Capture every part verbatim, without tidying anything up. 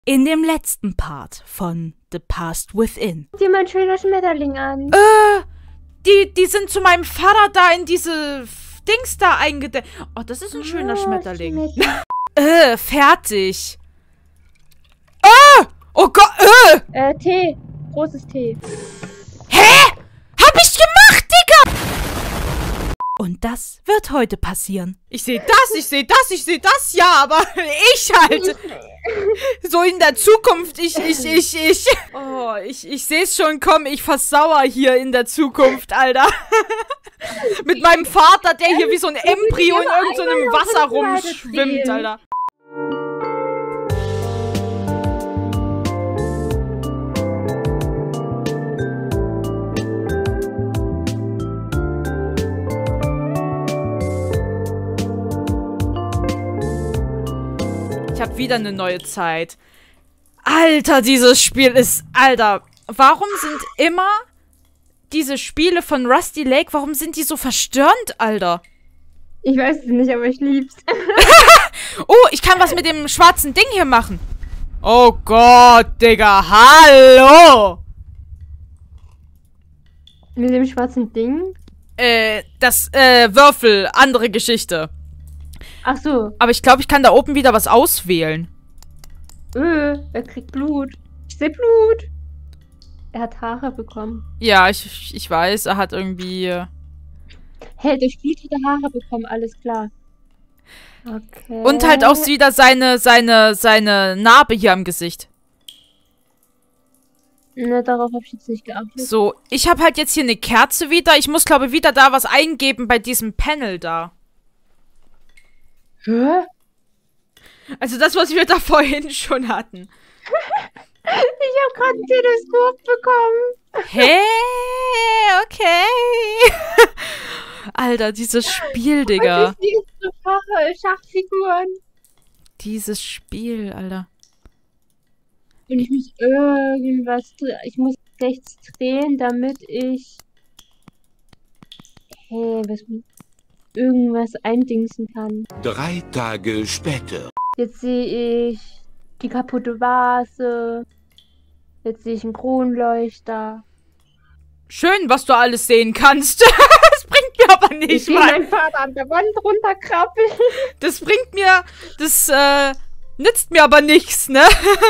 In dem letzten Part von The Past Within. Sieh mal ein schöner Schmetterling an. Äh, die, die sind zu meinem Vater da in diese Dings da eingedeckt. Oh, das ist ein schöner Oh, Schmetterling. Schmetterling. äh, fertig. Äh, oh Gott, äh. Äh, Tee. Großes Tee. Hä? Hab ich gemacht, Digga! Und das wird heute passieren. Ich sehe das, ich sehe das, ich sehe das, ja, aber ich halt. So in der Zukunft, ich, ich, ich, ich. Oh, ich, ich sehe es schon kommen, ich versauer hier in der Zukunft, Alter. Mit meinem Vater, der hier wie so ein Embryo in irgendeinem so Wasser rumschwimmt, Alter. Ich habe wieder eine neue Zeit. Alter, dieses Spiel ist... Alter, warum sind immer diese Spiele von Rusty Lake, warum sind die so verstörend, Alter? Ich weiß es nicht, aber ich lieb's. Oh, ich kann was mit dem schwarzen Ding hier machen. Oh Gott, Digga, hallo! Mit dem schwarzen Ding? Äh, das, äh, Würfel, andere Geschichte. Ach so. Aber ich glaube, ich kann da oben wieder was auswählen. Öh, er kriegt Blut. Ich sehe Blut. Er hat Haare bekommen. Ja, ich, ich weiß, er hat irgendwie... Äh Hey, durch Blut hat er Haare bekommen, alles klar. Okay. Und halt auch wieder seine, seine, seine Narbe hier am Gesicht. Na, darauf habe ich jetzt nicht geachtet. So, ich habe halt jetzt hier eine Kerze wieder. Ich muss, glaube ich, wieder da was eingeben bei diesem Panel da. Hä? Also das, was wir da vorhin schon hatten. Ich habe gerade ein Teleskop bekommen. Hä? Okay. Alter, dieses Spiel, Digga. Und ich sehe so Schachfiguren. Dieses Spiel, Alter. Und ich muss irgendwas... Ich muss rechts drehen, damit ich... Hey, was... irgendwas eindingsen kann. Drei Tage später. Jetzt sehe ich die kaputte Vase. Jetzt sehe ich einen Kronleuchter. Schön, was du alles sehen kannst. Das bringt mir aber nicht Ich sehe meinen Vater an der Wand runterkrabbeln. Das bringt mir... Das, äh... nützt mir aber nichts, ne?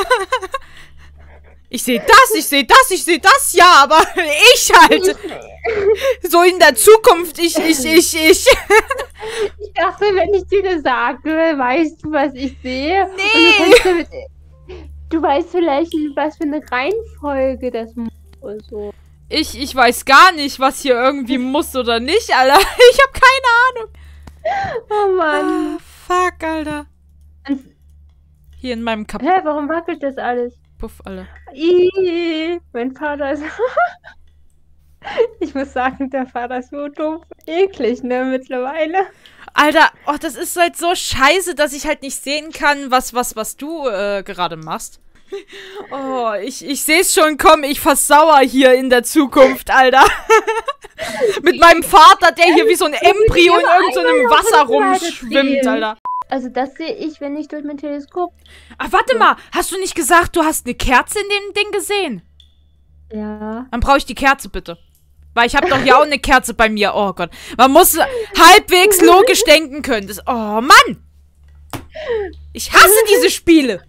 Ich sehe das, ich sehe das, ich sehe das, ja, aber ich halt. So in der Zukunft, ich, ich, ich, ich. Ich dachte, wenn ich dir das sage, weißt du, was ich sehe? Nee. Und du, kannst damit, du weißt vielleicht, was für eine Reihenfolge das muss oder so. Ich, ich weiß gar nicht, was hier irgendwie muss oder nicht, Alter. Ich habe keine Ahnung. Oh Mann. Ah, fuck, Alter. Hier in meinem Kaputt. Hä, warum wackelt das alles? Puff, Alter. Ih, mein Vater ist... Ich muss sagen, der Vater ist so doof. Eklig, ne, mittlerweile. Alter, oh, das ist halt so scheiße, dass ich halt nicht sehen kann, was, was, was du äh, gerade machst. Oh, ich, ich sehe es schon kommen, ich versauer hier in der Zukunft, Alter. Mit meinem Vater, der hier wie so ein Embryo in irgendeinem Wasser rumschwimmt, Alter. Also das sehe ich, wenn ich durch mein Teleskop... Ach, warte mal, hast du nicht gesagt, du hast eine Kerze in dem Ding gesehen? Ja. Dann brauche ich die Kerze, bitte. Weil ich habe doch ja auch eine Kerze bei mir. Oh Gott. Man muss halbwegs logisch denken können. Das, oh Mann! Ich hasse diese Spiele!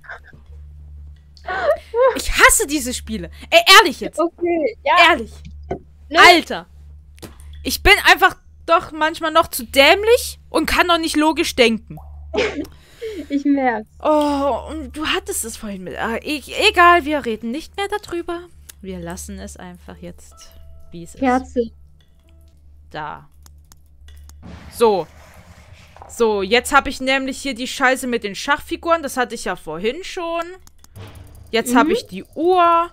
Ich hasse diese Spiele. Ey, ehrlich jetzt. Okay, ja. Ehrlich. Alter. Ich bin einfach doch manchmal noch zu dämlich und kann noch nicht logisch denken. Ich merk's. Oh, und du hattest es vorhin mit. Ah, e egal, wir reden nicht mehr darüber. Wir lassen es einfach jetzt, wie es ist. Kerze. Da. So. So, jetzt habe ich nämlich hier die Scheiße mit den Schachfiguren. Das hatte ich ja vorhin schon. Jetzt mhm. habe ich die Uhr.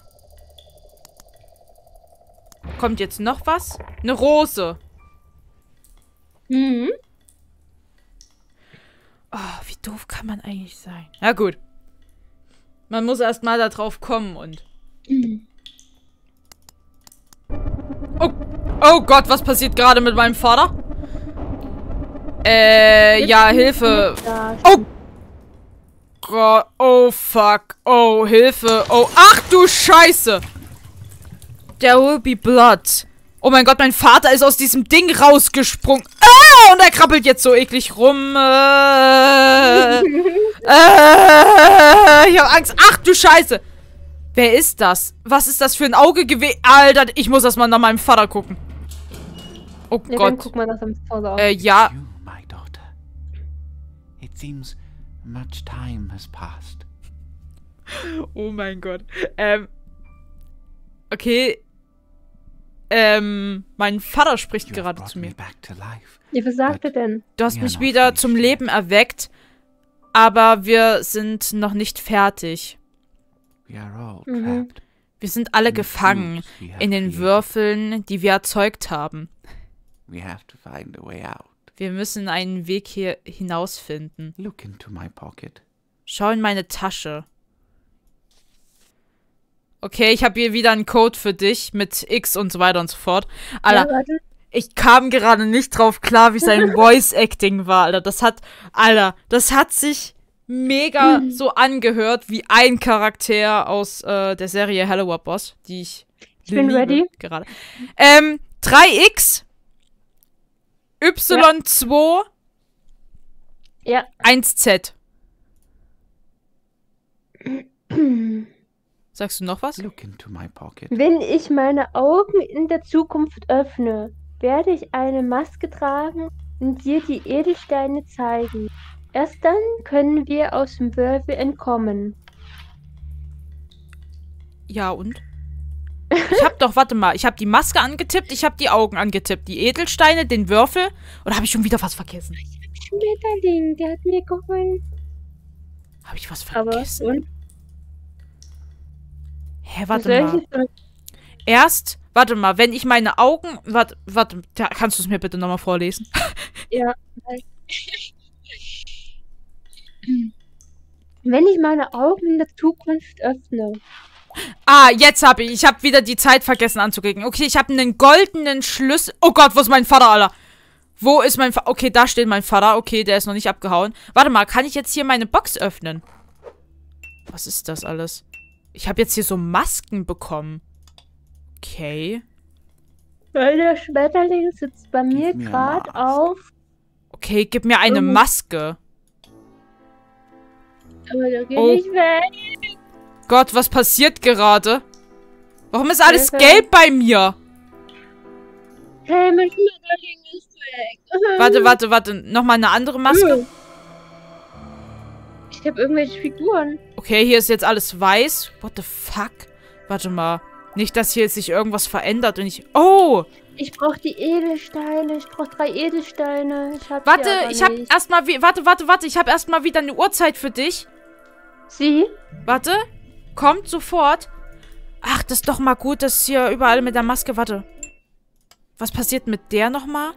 Kommt jetzt noch was? Eine Rose. Mhm. Oh, wie doof kann man eigentlich sein? Na gut. Man muss erst mal da drauf kommen und... Mhm. Oh, oh Gott, was passiert gerade mit meinem Vater? Äh, ja, Hilfe. Oh Gott. Oh, fuck. Oh, Hilfe. Oh, ach du Scheiße. There will be blood. Oh mein Gott, mein Vater ist aus diesem Ding rausgesprungen. Ah, und er krabbelt jetzt so eklig rum. Äh, äh, ich hab Angst. Ach du Scheiße. Wer ist das? Was ist das für ein Auge gewesen? Alter, ich muss erst mal nach meinem Vater gucken. Oh Ja, Gott. dann guck mal nach dem Vater. Äh, ja. You, my daughter. It seems much time has passed. Oh mein Gott. Ähm. Okay. Ähm, mein Vater spricht You have gerade brought zu me mir. back to life. Ja, was sagt er denn? Du hast Ja, mich noch wieder nicht. zum Leben erweckt, aber wir sind noch nicht fertig. We are all Mhm. trapped Wir sind alle in the gefangen cubes we have in den created. Würfeln, die wir erzeugt haben. We have to find a way out. Wir müssen einen Weg hier hinausfinden. Look into my pocket. Schau in meine Tasche. Okay, ich habe hier wieder einen Code für dich mit X und so weiter und so fort. Alter, Ja, warte. ich kam gerade nicht drauf klar, wie sein Voice-Acting war, Alter. Das hat, Alter, das hat sich mega Mhm. so angehört wie ein Charakter aus äh, der Serie Hello World Boss, die ich Ich bin liebe ready. gerade. Ähm, drei X, Y zwei, Ja. eins Z. Sagst du noch was? Look into my pocket. Wenn ich meine Augen in der Zukunft öffne, werde ich eine Maske tragen und dir die Edelsteine zeigen. Erst dann können wir aus dem Würfel entkommen. Ja, und? Ich hab doch, warte mal, ich hab die Maske angetippt, ich hab die Augen angetippt, die Edelsteine, den Würfel. Oder habe ich schon wieder was vergessen? Schmetterling, der hat mir geholfen. Habe ich was Aber vergessen? und? Hä, Was warte soll ich mal. jetzt damit- Erst, warte mal, wenn ich meine Augen. Warte, warte, da, kannst du es mir bitte nochmal vorlesen? Ja. Wenn ich meine Augen in der Zukunft öffne. Ah, jetzt habe ich. Ich habe wieder die Zeit vergessen anzuklicken. Okay, ich habe einen goldenen Schlüssel. Oh Gott, wo ist mein Vater, Alter? Wo ist mein Vater? Okay, da steht mein Vater. Okay, der ist noch nicht abgehauen. Warte mal, kann ich jetzt hier meine Box öffnen? Was ist das alles? Ich habe jetzt hier so Masken bekommen. Okay. Weil der Schmetterling sitzt bei mir me a gerade mask. auf. Okay, gib mir eine Oh. Maske. Aber der geht Oh. nicht weg. Gott, was passiert gerade? Warum ist alles Hilfe. gelb bei mir? Hey, mein Schmetterling ist weg. Warte, warte, warte. Nochmal eine andere Maske. Ich habe irgendwelche Figuren. Okay, hier ist jetzt alles weiß. What the fuck? Warte mal. Nicht, dass hier sich irgendwas verändert und ich... Oh! Ich brauche die Edelsteine. Ich brauche drei Edelsteine. Ich hab Warte, sie aber ich hab nicht. erstmal... Warte, warte, warte. Ich hab erstmal wieder eine Uhrzeit für dich. Sie? Warte. Kommt sofort. Ach, das ist doch mal gut, dass hier überall mit der Maske... Warte. Was passiert mit der nochmal?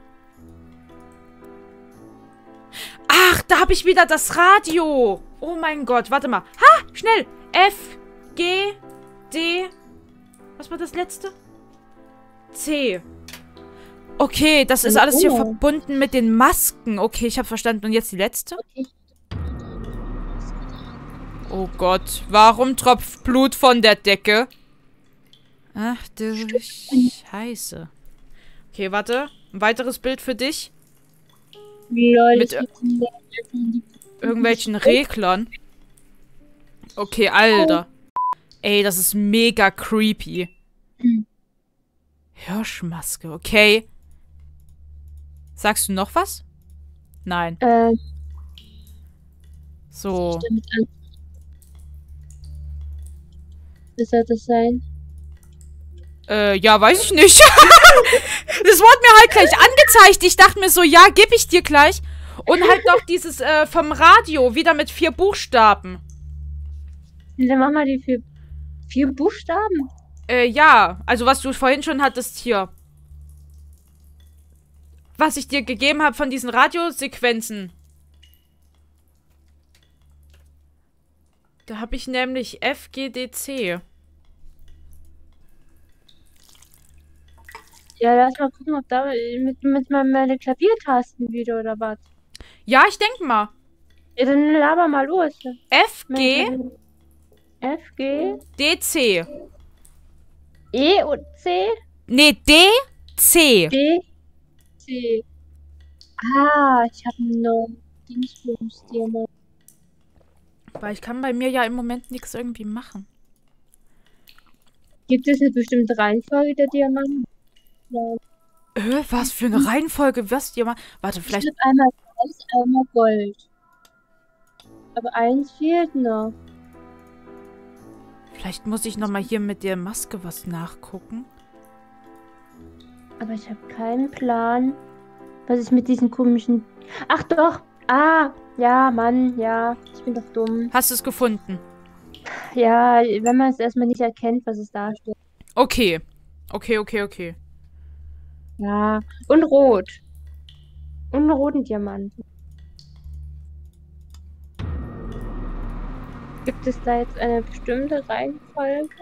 Ach, da habe ich wieder das Radio. Oh mein Gott, warte mal. Ha, schnell. F, G, D. Was war das letzte? C. Okay, das ist alles hier Oh. verbunden mit den Masken. Okay, ich habe verstanden. Und jetzt die letzte? Okay. Oh Gott, warum tropft Blut von der Decke? Ach du Scheiße. Okay, warte. Ein weiteres Bild für dich. Lol, Mit, ich äh, hab die- Irgendwelchen Reglern. Okay, Alter. Ey, das ist mega creepy. Hm. Hirschmaske, okay. Sagst du noch was? Nein. Ähm, So. damit an. Was soll das sein? Äh, ja, weiß ich nicht. Das wurde mir halt gleich angezeigt. Ich dachte mir so, ja, gebe ich dir gleich. Und halt noch dieses äh, vom Radio, wieder mit vier Buchstaben. Dann mach mal die vier, vier Buchstaben. Äh, ja, also was du vorhin schon hattest hier. Was ich dir gegeben habe von diesen Radiosequenzen. Da habe ich nämlich F, G, D, C. Ja, lass mal gucken, ob da mit, mit meinen meine Klaviertasten wieder oder was. Ja, ich denke mal. Ja, dann laber mal los. F, G, F, G, D, C. E und C, Nee, D, C. D, C. Ah, ich habe noch Dingsbums-Diamant. Weil ich kann bei mir ja im Moment nichts irgendwie machen. Gibt es eine bestimmte Reihenfolge der Diamanten? Ja. Äh, was für eine Reihenfolge? Was, Diamant? Warte, vielleicht... Ich hab einmal Weiß, einmal Gold. Aber eins fehlt noch. Vielleicht muss ich nochmal hier mit der Maske was nachgucken. Aber ich habe keinen Plan, was ich mit diesen komischen... Ach doch! Ah! Ja, Mann, ja. Ich bin doch dumm. Hast du es gefunden? Ja, wenn man es erstmal nicht erkennt, was es darstellt. Okay. Okay, okay, okay. Ja. Und rot. Und einen roten Diamanten. Gibt es da jetzt eine bestimmte Reihenfolge?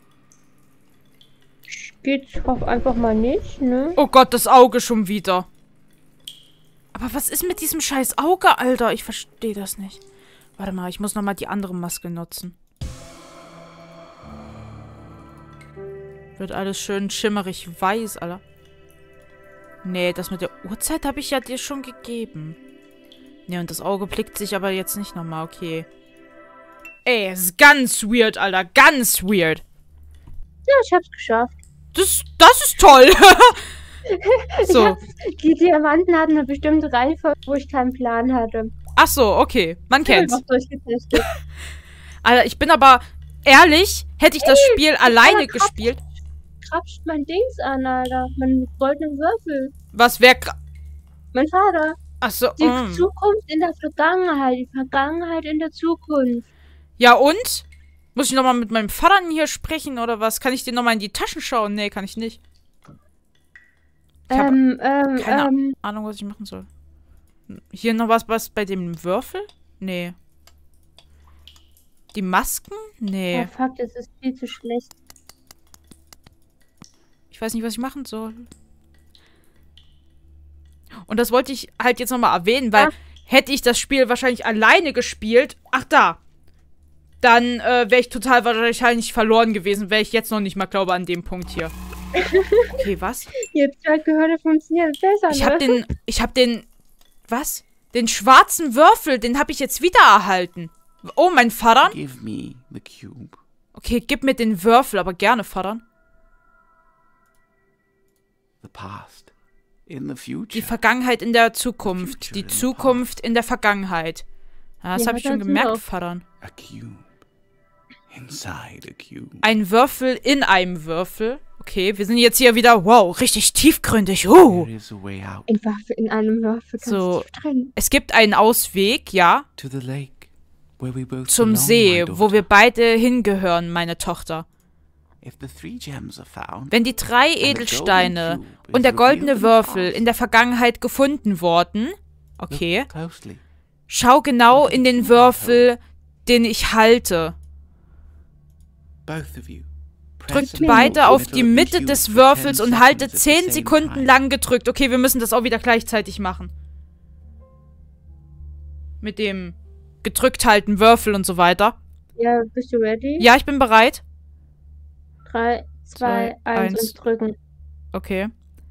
Geht's auch einfach mal nicht, ne? Oh Gott, das Auge schon wieder. Aber was ist mit diesem scheiß Auge, Alter? Ich verstehe das nicht. Warte mal, ich muss nochmal die andere Maske nutzen. Wird alles schön schimmerig weiß, Alter. Nee, das mit der Uhrzeit habe ich ja dir schon gegeben. Nee, und das Auge blickt sich aber jetzt nicht nochmal, okay. Ey, ist ganz weird, Alter. Ganz weird. Ja, ich hab's geschafft. Das, das ist toll. So. Ich hab's, die Diamanten hatten eine bestimmte Reihenfolge, wo ich keinen Plan hatte. Ach so, okay. Man kennt's. Ich hab einfach durchgetestet. Alter, ich bin aber ehrlich, hätte ich das Spiel alleine krapscht, gespielt. Krapscht mein Dings an, Alter. Mein goldenen Würfel. Was wäre... Mein Vater. Ach so. Die Mm. Zukunft in der Vergangenheit. Die Vergangenheit in der Zukunft. Ja, und? Muss ich nochmal mit meinem Vater hier sprechen oder was? Kann ich dir nochmal in die Taschen schauen? Nee, kann ich nicht. Ich habe Ähm, ähm, keine ähm. Ahnung, was ich machen soll. Hier noch was, was bei dem Würfel? Nee. Die Masken? Nee. Oh fuck, das ist viel zu schlecht. Ich weiß nicht, was ich machen soll. Und das wollte ich halt jetzt nochmal erwähnen, weil Ah. hätte ich das Spiel wahrscheinlich alleine gespielt, ach da, dann äh, wäre ich total wahrscheinlich verloren gewesen, wäre ich jetzt noch nicht mal, glaube an dem Punkt hier. Okay, was? Jetzt zwei Gehörde funktionieren besser, Ich ne? habe den, ich habe den, was? Den schwarzen Würfel, den habe ich jetzt wieder erhalten. Oh, mein Vater? Give me the cube. Okay, gib mir den Würfel, aber gerne, Vater. The past. In the future. Die Vergangenheit in der Zukunft. Die Zukunft in der Vergangenheit. Ja, das Ja, habe ich schon ganz gemerkt, genau. Vater. A cube. Inside a cube. Ein Würfel in einem Würfel. Okay, wir sind jetzt hier wieder, wow, richtig tiefgründig. Uh. There is a way out In, Würfel, in einem Würfel ganz So. tief drin. Es gibt einen Ausweg, ja, to the lake where we both zum belong, See, my wo daughter. wir beide hingehören, meine Tochter. If the three gems are found, Wenn die drei the golden Edelsteine cube is und der revealed goldene in the Würfel past, in der Vergangenheit gefunden wurden, look okay, closely. schau genau in den Würfel, den ich halte. Both of you. Drückt Press beide and auf hold die the Mitte cube des for Würfels ten und haltet seconds at the zehn same Sekunden time. lang gedrückt. Okay, wir müssen das auch wieder gleichzeitig machen. Mit dem gedrückt halten Würfel und so weiter. Ja, bist du ready? Ja, ich bin bereit. Drei, zwei, Zwei, eins eins. und drücken. Okay.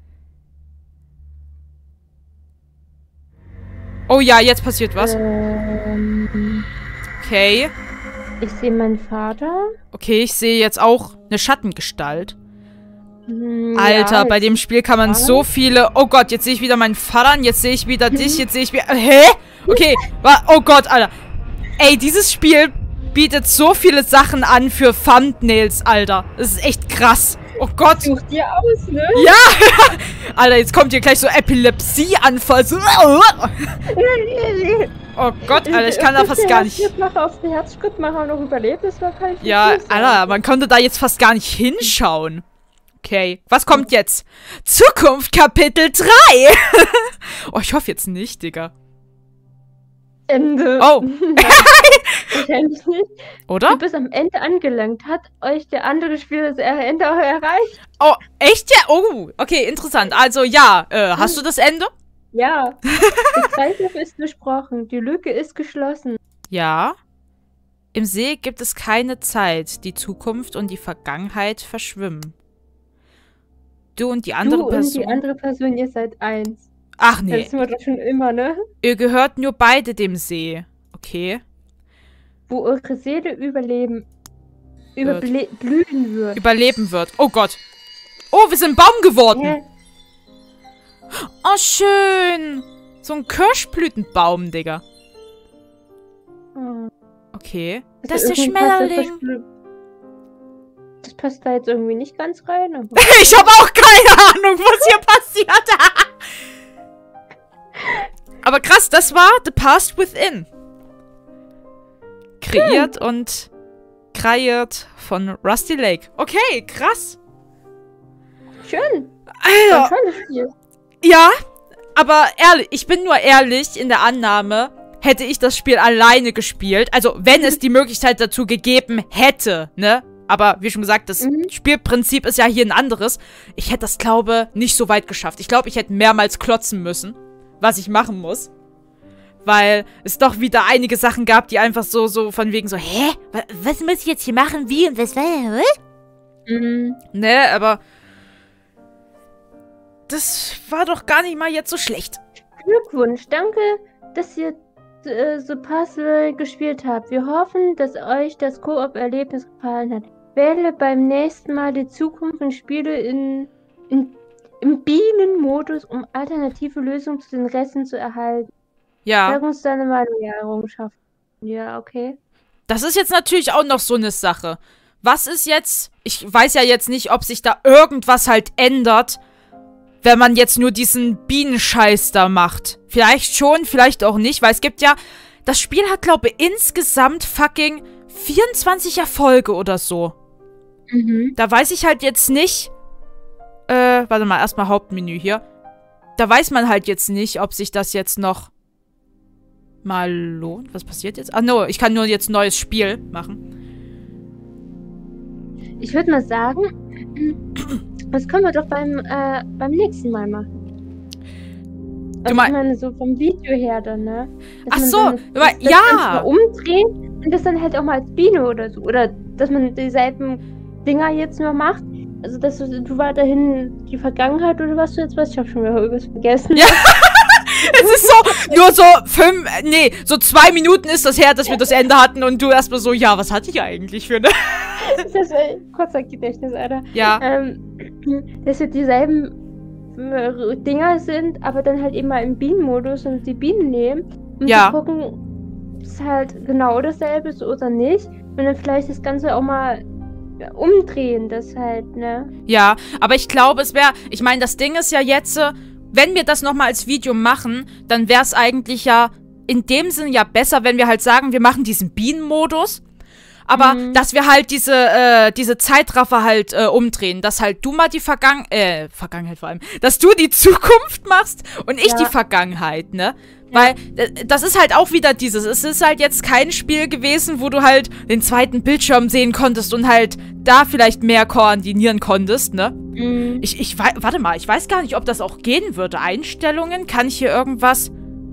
Oh ja, jetzt passiert was. Ähm, Okay. ich sehe meinen Vater. Okay, ich sehe jetzt auch eine Schattengestalt. Hm, Alter, ja, bei dem Spiel kann man ja. so viele... Oh Gott, jetzt sehe ich wieder meinen Vater, jetzt sehe ich wieder dich, jetzt sehe ich wieder... Hä? Okay, wa- oh Gott, Alter. Ey, dieses Spiel bietet so viele Sachen an für Thumbnails, Alter. Das ist echt krass. Oh Gott. Such dir aus, ne? Ja! Alter, jetzt kommt hier gleich so Epilepsieanfall. So. Oh Gott, Alter, ich kann da fast gar nicht... Herzschrittmacher auf den Herzschrittmacher noch überlebt, das war kein Ja, Fuß, Alter, man konnte da jetzt fast gar nicht hinschauen. Okay, was kommt jetzt? Zukunft Kapitel drei! Oh, ich hoffe jetzt nicht, Digga. Ende. Oh. Wahrscheinlich nicht. Oder? Du bist am Ende angelangt. Hat euch der andere Spieler das Ende auch erreicht? Oh, echt? Ja? Oh, okay, interessant. Also, ja, äh, hast du das Ende? Ja, der Kreislauf ist durchbrochen. Die Lücke ist geschlossen. Ja. Im See gibt es keine Zeit. Die Zukunft und die Vergangenheit verschwimmen. Du und die andere du Person... und die andere Person, ihr seid eins. Ach Das nee. sind wir doch schon immer, ne? Ihr gehört nur beide dem See. Okay. Wo eure Seele überleben, überblühen wird. Überleben wird. Oh Gott. Oh, wir sind ein Baum geworden. Hä? Oh, schön. So ein Kirschblütenbaum, Digga. Oh. Okay. Also Das ist der irgendwie passt das Schmetterling. verspl- Das passt da jetzt irgendwie nicht ganz rein. Aber Ich habe auch keine Ahnung, was hier passiert. Aber krass, das war The Past Within. Kreiert hm. und kreiert von Rusty Lake. Okay, krass. schön. Alter. Ein tolles Spiel. Ja, aber ehrlich, ich bin nur ehrlich in der Annahme, hätte ich das Spiel alleine gespielt, also wenn es die Möglichkeit dazu gegeben hätte, ne? Aber wie schon gesagt, das mhm. Spielprinzip ist ja hier ein anderes. Ich hätte das, glaube ich, nicht so weit geschafft. Ich glaube, ich hätte mehrmals klotzen müssen, was ich machen muss. Weil es doch wieder einige Sachen gab, die einfach so, so von wegen so, hä? Was muss ich jetzt hier machen? Wie und was? Mhm. Ne, aber das war doch gar nicht mal jetzt so schlecht. Glückwunsch, danke, dass ihr äh, so Puzzle gespielt habt. Wir hoffen, dass euch das Koop-Erlebnis gefallen hat. Wähle beim nächsten Mal die Zukunft und Spiele in, in, im Bienenmodus, um alternative Lösungen zu den Resten zu erhalten. Ja. Sag uns deine Meinung, ja, Errungenschaft. Ja, okay. Das ist jetzt natürlich auch noch so eine Sache. Was ist jetzt, ich weiß ja jetzt nicht, ob sich da irgendwas halt ändert, wenn man jetzt nur diesen Bienenscheiß da macht. Vielleicht schon, vielleicht auch nicht, weil es gibt ja, das Spiel hat, glaube ich, insgesamt fucking vierundzwanzig Erfolge oder so. Mhm. Da weiß ich halt jetzt nicht, äh, warte mal, erstmal Hauptmenü hier. Da weiß man halt jetzt nicht, ob sich das jetzt noch mal lohnt. Was passiert jetzt? Ah, no, ich kann nur jetzt ein neues Spiel machen. Ich würde mal sagen, das können wir doch beim, äh, beim nächsten Mal machen. Also mein- ich meine, so vom Video her dann, ne? Dass Ach man so, dann aber- das, das ja. Ganze mal umdrehen und das dann halt auch mal als Biene oder so. Oder dass man dieselben Dinger jetzt nur macht. Also, dass du, du weiterhin die Vergangenheit oder was du jetzt weißt. Ich habe schon wieder irgendwas vergessen. Ja. Es ist so, nur so fünf, nee, so zwei Minuten ist das her, dass wir das Ende hatten und du erstmal so, ja, was hatte ich eigentlich für eine... Das war kurzer Gedächtnis, Alter. Ja. Ähm, dass wir dieselben äh, Dinger sind, aber dann halt eben mal im Bienenmodus und die Bienen nehmen, um Ja. zu gucken, ob es halt genau dasselbe ist oder nicht. Und dann vielleicht das Ganze auch mal ja, umdrehen, das halt, ne? Ja, aber ich glaube, es wäre, ich meine, das Ding ist ja jetzt, äh, wenn wir das nochmal als Video machen, dann wäre es eigentlich ja in dem Sinn ja besser, wenn wir halt sagen, wir machen diesen Bienenmodus. Aber Mhm. dass wir halt diese, äh, diese Zeitraffer halt äh, umdrehen, dass halt du mal die Vergangen äh, Vergangenheit vor allem, dass du die Zukunft machst und ich Ja. die Vergangenheit, ne? Weil, äh, das ist halt auch wieder dieses, es ist halt jetzt kein Spiel gewesen, wo du halt den zweiten Bildschirm sehen konntest und halt da vielleicht mehr koordinieren konntest, ne? Mhm. Ich, ich weiß, warte mal, ich weiß gar nicht, ob das auch gehen würde. Einstellungen? Kann ich hier irgendwas...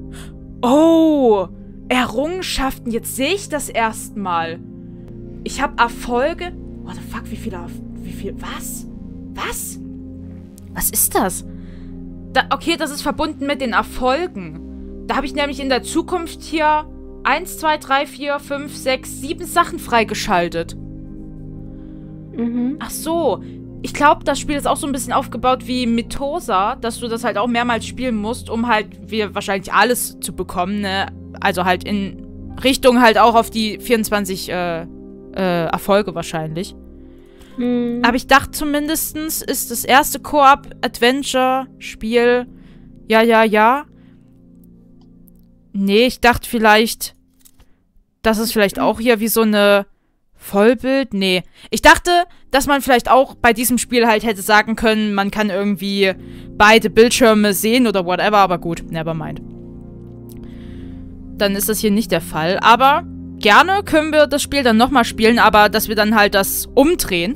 Oh, Errungenschaften, jetzt sehe ich das erstmal. Ich habe Erfolge... What the fuck, wie viele... Erf- Wie viel... Was? Was? Was ist das? Da, okay, das ist verbunden mit den Erfolgen. Da habe ich nämlich in der Zukunft hier eins, zwei, drei, vier, fünf, sechs, sieben Sachen freigeschaltet. Mhm. Ach so. Ich glaube, das Spiel ist auch so ein bisschen aufgebaut wie Mitosa, dass du das halt auch mehrmals spielen musst, um halt wir wahrscheinlich alles zu bekommen, ne? Also halt in Richtung halt auch auf die vierundzwanzig äh, äh, Erfolge wahrscheinlich. Mhm. Aber ich dachte zumindestens ist das erste Koop-Adventure-Spiel ja, ja, ja. Nee, ich dachte vielleicht, das ist vielleicht auch hier wie so eine Vollbild. Nee. Ich dachte, dass man vielleicht auch bei diesem Spiel halt hätte sagen können, man kann irgendwie beide Bildschirme sehen oder whatever, aber gut, nevermind. Dann ist das hier nicht der Fall. Aber gerne können wir das Spiel dann nochmal spielen, aber dass wir dann halt das umdrehen.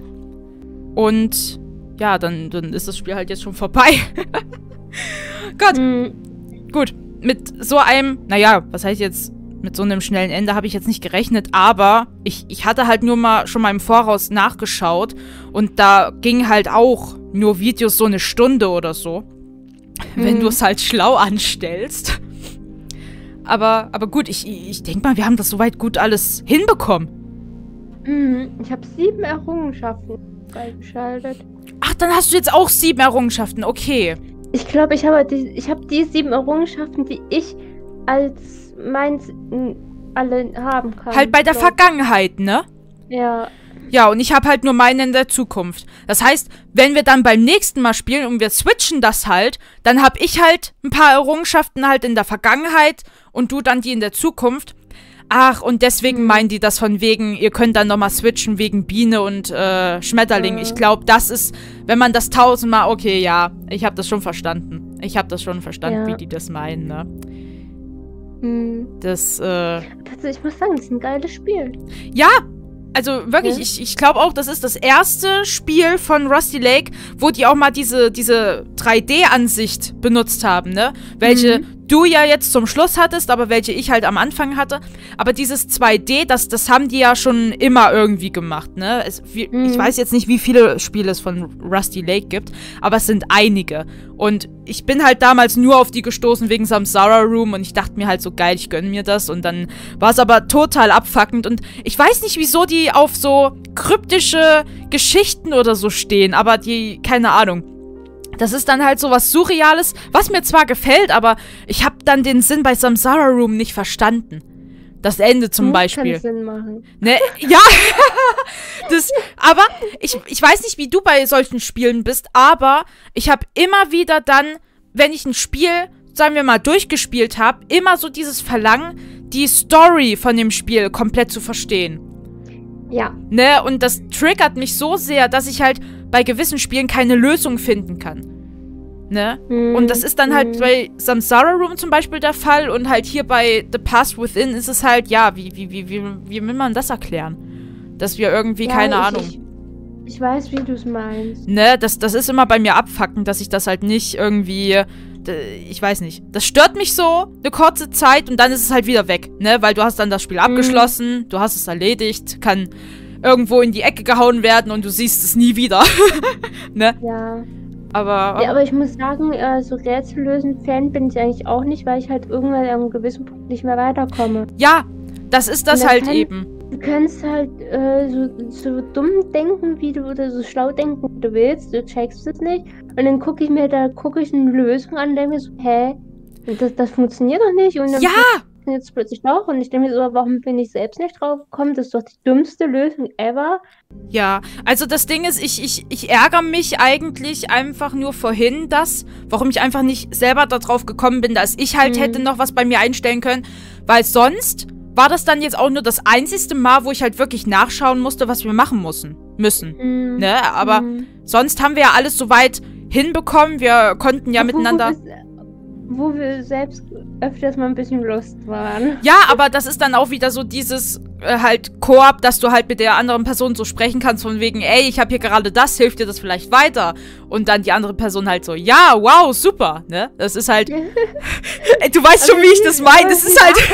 Und ja, dann, dann ist das Spiel halt jetzt schon vorbei. Gott. Mhm. gut, mit so einem, naja, was heißt jetzt, mit so einem schnellen Ende habe ich jetzt nicht gerechnet, aber ich, ich hatte halt nur mal schon mal im Voraus nachgeschaut und da ging halt auch nur Videos so eine Stunde oder so, hm. wenn du es halt schlau anstellst. Aber, aber gut, ich, ich denke mal, wir haben das soweit gut alles hinbekommen. Mhm, ich habe sieben Errungenschaften freigeschaltet. Ach, dann hast du jetzt auch sieben Errungenschaften, okay. Ich glaube, ich habe die, ich habe die sieben Errungenschaften, die ich als meins m, alle haben kann. Halt bei der glaub. Vergangenheit, ne? Ja. Ja, und ich habe halt nur meine in der Zukunft. Das heißt, wenn wir dann beim nächsten Mal spielen und wir switchen das halt, dann habe ich halt ein paar Errungenschaften halt in der Vergangenheit und du dann die in der Zukunft. Ach, und deswegen hm. meinen die das von wegen, ihr könnt dann nochmal switchen wegen Biene und äh, Schmetterling. Ja. Ich glaube, das ist, wenn man das tausendmal, okay, ja, ich habe das schon verstanden. Ich habe das schon verstanden, Ja. wie die das meinen, ne? Hm. Das, äh... Also ich muss sagen, das ist ein geiles Spiel. Ja, also wirklich, Ja. ich, ich glaube auch, das ist das erste Spiel von Rusty Lake, wo die auch mal diese, diese drei D-Ansicht benutzt haben, ne? Welche Mhm. du ja jetzt zum Schluss hattest, aber welche ich halt am Anfang hatte. Aber dieses zwei D, das, das haben die ja schon immer irgendwie gemacht, ne? Es, wie, Mhm. Ich weiß jetzt nicht, wie viele Spiele es von Rusty Lake gibt, aber es sind einige. Und ich bin halt damals nur auf die gestoßen wegen Samsara Room und ich dachte mir halt so, geil, ich gönn mir das. Und dann war es aber total abfuckend. Und ich weiß nicht, wieso die auf so kryptische Geschichten oder so stehen, aber die, keine Ahnung. Das ist dann halt so was Surreales, was mir zwar gefällt, aber ich habe dann den Sinn bei Samsara Room nicht verstanden. Das Ende zum Hm, Beispiel. Kann Sinn machen. Ne, ja, das, aber ich, ich weiß nicht, wie du bei solchen Spielen bist, aber ich habe immer wieder dann, wenn ich ein Spiel, sagen wir mal, durchgespielt habe, immer so dieses Verlangen, die Story von dem Spiel komplett zu verstehen. Ja. Ne, und das triggert mich so sehr, dass ich halt bei gewissen Spielen keine Lösung finden kann. Ne? Hm. Und das ist dann halt Hm. bei Samsara Room zum Beispiel der Fall und halt hier bei The Past Within ist es halt, ja, wie, wie, wie, wie, wie will man das erklären? Dass wir irgendwie, Ja, keine ich, Ahnung. Ich, ich weiß, wie du es meinst. Ne, das, das ist immer bei mir abfuckend, dass ich das halt nicht irgendwie, ich weiß nicht. Das stört mich so eine kurze Zeit und dann ist es halt wieder weg, ne? Weil du hast dann das Spiel abgeschlossen, mhm. du hast es erledigt, kann irgendwo in die Ecke gehauen werden und du siehst es nie wieder. Ne? Ja. Aber, Ja, aber ich muss sagen, äh, so Rätsellösen-Fan bin ich eigentlich auch nicht, weil ich halt irgendwann an einem gewissen Punkt nicht mehr weiterkomme. ja, das ist das Und halt kann- eben. Du kannst halt äh, so, so dumm denken, wie du, oder so schlau denken, wie du willst, du checkst es nicht. Und dann gucke ich mir, da gucke ich eine Lösung an und denke mir so, hä? Das, das funktioniert doch nicht. Und dann Ja! funktioniert es plötzlich doch. Und ich denke mir so, warum bin ich selbst nicht drauf gekommen? Das ist doch die dümmste Lösung ever. Ja, also das Ding ist, ich, ich, ich ärgere mich eigentlich einfach nur vorhin, dass, warum ich einfach nicht selber darauf gekommen bin, dass ich halt Mhm. hätte noch was bei mir einstellen können, weil sonst war das dann jetzt auch nur das einzigste Mal, wo ich halt wirklich nachschauen musste, was wir machen müssen. müssen. Mhm. Ne? Aber Mhm. sonst haben wir ja alles soweit hinbekommen, wir konnten ja Wo- miteinander... Wo, wir- wo wir selbst öfters mal ein bisschen lost waren. Ja, aber das ist dann auch wieder so dieses äh, halt Koop, dass du halt mit der anderen Person so sprechen kannst von wegen, ey, ich habe hier gerade das, hilft dir das vielleicht weiter? Und dann die andere Person halt so, ja, wow, super, ne? Das ist halt, Ey, du weißt schon, Also wie ich das meine, das ist halt,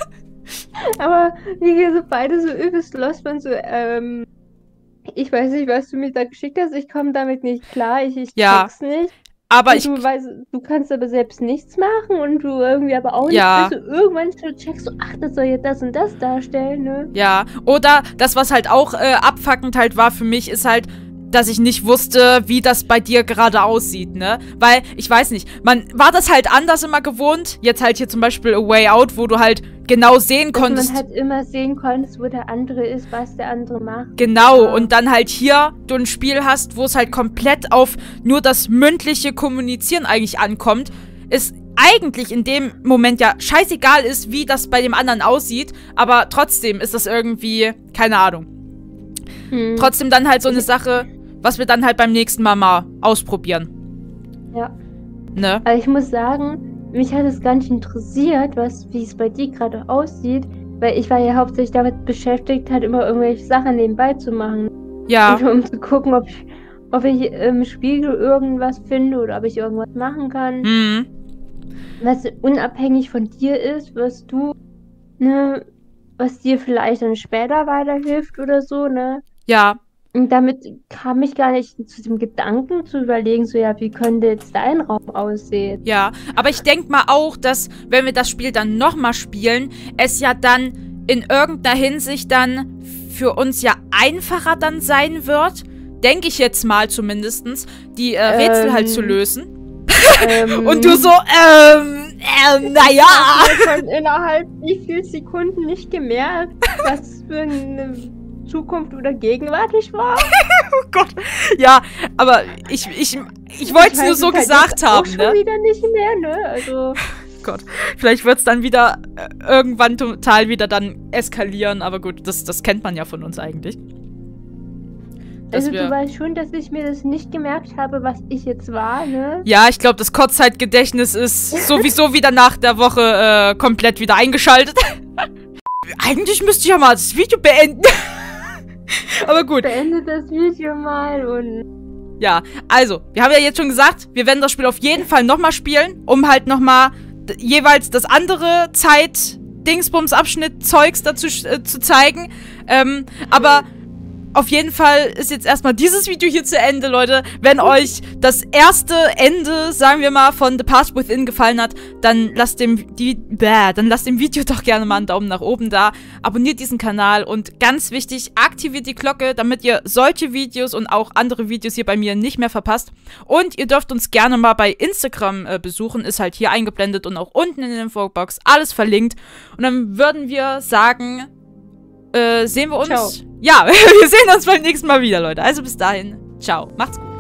Aber wie gesagt, beide so übelst lost waren, so, ähm, ich weiß nicht, was du mir da geschickt hast, ich komme damit nicht klar, ich, ich Ja, check's nicht. aber Und ich, du, weißt, du kannst aber selbst nichts machen und du irgendwie aber auch Ja. nicht, bis du irgendwann checkst, so, ach, das soll jetzt das und das darstellen, ne? ja, oder das, was halt auch äh, abfuckend halt war für mich, ist halt, dass ich nicht wusste, wie das bei dir gerade aussieht, ne? Weil, ich weiß nicht, man war das halt anders immer gewohnt. Jetzt halt hier zum Beispiel A Way Out, wo du halt genau sehen Dass konntest. man halt immer sehen konntest, wo der andere ist, was der andere macht. Genau, Ja. und dann halt hier du ein Spiel hast, wo es halt komplett auf nur das mündliche Kommunizieren eigentlich ankommt, ist eigentlich in dem Moment ja scheißegal ist, wie das bei dem anderen aussieht, aber trotzdem ist das irgendwie, keine Ahnung. Hm. Trotzdem dann halt so eine Sache, was wir dann halt beim nächsten Mal mal ausprobieren. Ja. Ne? Aber ich muss sagen, mich hat es gar nicht interessiert, was, wie es bei dir gerade aussieht, weil ich war ja hauptsächlich damit beschäftigt, halt immer irgendwelche Sachen nebenbei zu machen. Ja, Und um zu gucken, ob ich, ob ich im Spiegel irgendwas finde oder ob ich irgendwas machen kann. mhm. was unabhängig von dir ist, was du, ne, was dir vielleicht dann später weiterhilft oder so, ne? Ja. Und damit kam ich gar nicht zu dem Gedanken zu überlegen, so ja, wie könnte jetzt dein Raum aussehen? Ja, aber ich denke mal auch, dass, wenn wir das Spiel dann nochmal spielen, es ja dann in irgendeiner Hinsicht dann für uns ja einfacher dann sein wird, denke ich jetzt mal zumindestens, die äh, Rätsel Ähm, halt zu lösen. Ähm, Und du so, ähm, ähm, naja. Ich habe schon innerhalb wie viel Sekunden nicht gemerkt, was für eine Zukunft oder Gegenwart ich war. Oh Gott. Ja, aber ich, ich, ich wollte es nur so halt gesagt jetzt auch haben, schon ne? wieder nicht mehr, ne? Also. Gott. Vielleicht wird es dann wieder äh, irgendwann total wieder dann eskalieren, aber gut, das, das kennt man ja von uns eigentlich. Dass Also wir, du weißt schon, dass ich mir das nicht gemerkt habe, was ich jetzt war, ne? ja, ich glaube, das Kurzzeitgedächtnis ist sowieso wieder nach der Woche äh, komplett wieder eingeschaltet. Eigentlich müsste ich ja mal das Video beenden. Aber gut. Beende das Video mal und... Ja, also, wir haben ja jetzt schon gesagt, wir werden das Spiel auf jeden Fall nochmal spielen, um halt nochmal jeweils das andere Zeit-Dingsbums-Abschnitt-Zeugs dazu äh, zu zeigen. Ähm, aber auf jeden Fall ist jetzt erstmal dieses Video hier zu Ende, Leute. Wenn euch das erste Ende, sagen wir mal, von The Path Within gefallen hat, dann lasst dem, die, bäh, dann lasst dem Video doch gerne mal einen Daumen nach oben da. Abonniert diesen Kanal und ganz wichtig, aktiviert die Glocke, damit ihr solche Videos und auch andere Videos hier bei mir nicht mehr verpasst. Und ihr dürft uns gerne mal bei Instagram äh, besuchen, ist halt hier eingeblendet und auch unten in der Infobox alles verlinkt. Und dann würden wir sagen... Äh, sehen wir uns? Ciao. Ja, wir sehen uns beim nächsten Mal wieder, Leute. Also bis dahin, ciao. Macht's gut.